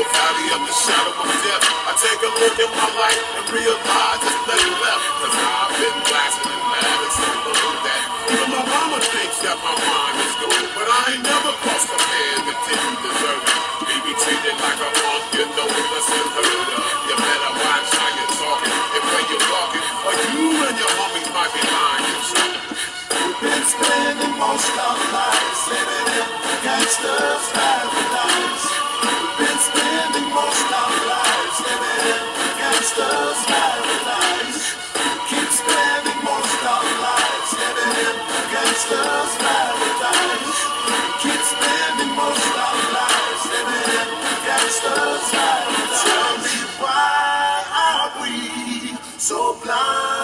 valley of the shadow of death, I take a look at my life and realize there's nothing left. Cause I've been blasting and mad and still believe that. Even my mama thinks that my mind is good, but I ain't never crossed a man that didn't deserve it. Be treated like a punk, you know what's in her. You better watch how you're talking and when you're walking, or you and your homies might be lying you something. We've been spending most of our lives living in gangsters' paradise. We've been spending most of our lives living in gangsters' paradise. Keep spending most of our lives living in gangsters' paradise. Keep spending most of our lives living in gangsters' paradise. Tell me why are we so blind?